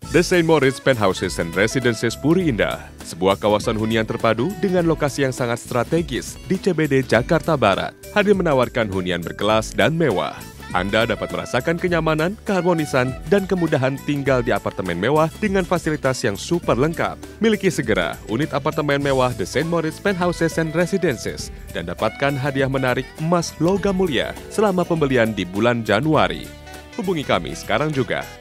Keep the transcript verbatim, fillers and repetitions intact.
The Saint Moritz Penthouses and Residences Puri Indah, sebuah kawasan hunian terpadu dengan lokasi yang sangat strategis di C B D Jakarta Barat, hadir menawarkan hunian berkelas dan mewah. Anda dapat merasakan kenyamanan, keharmonisan, dan kemudahan tinggal di apartemen mewah dengan fasilitas yang super lengkap. Miliki segera unit apartemen mewah The Saint Moritz Penthouses and Residences dan dapatkan hadiah menarik emas logam mulia selama pembelian di bulan Januari. Hubungi kami sekarang juga.